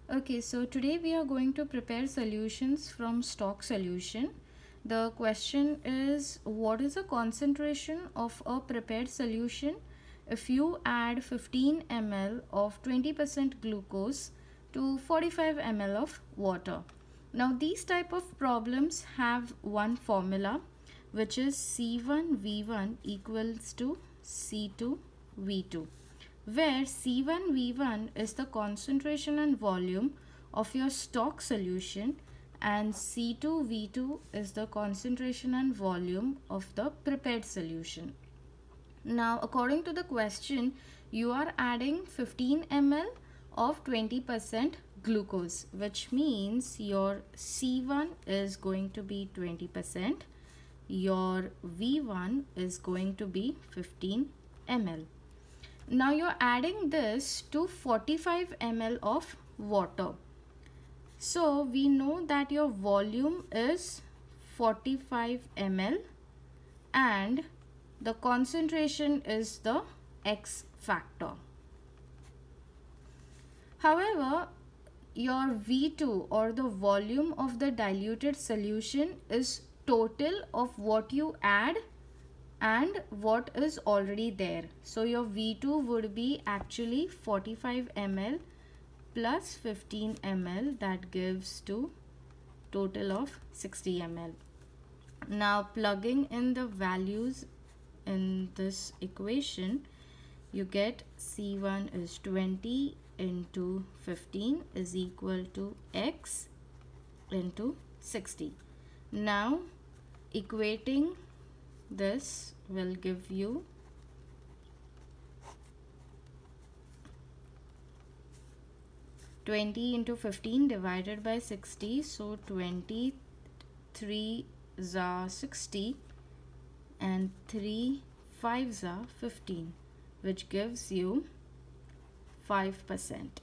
Okay, so today we are going to prepare solutions from stock solution. The question is, what is the concentration of a prepared solution if you add 15 ml of 20% glucose to 45 ml of water? Now these type of problems have one formula, which is C1V1 equals to C2V2, where C1V1 is the concentration and volume of your stock solution and C2V2 is the concentration and volume of the prepared solution. Now according to the question, you are adding 15 ml of 20% glucose, which means your C1 is going to be 20%, your V1 is going to be 15 ml. Now you're adding this to 45 ml of water. So we know that your volume is 45 ml and the concentration is the X factor. However, your V2 or the volume of the diluted solution is total of what you add and what is already there. So your V2 would be actually 45 ml plus 15 ml, that gives to total of 60 ml. Now plugging in the values in this equation, you get C1 is 20 into 15 is equal to X into 60. Now equating this will give you 20 into 15 divided by 60, so 23 are 60 and 3 5s are 15, which gives you 5%.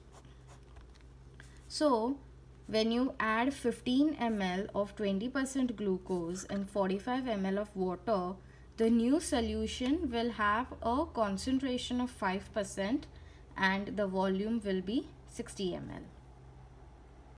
So when you add 15 ml of 20% glucose and 45 ml of water, the new solution will have a concentration of 5% and the volume will be 60 ml.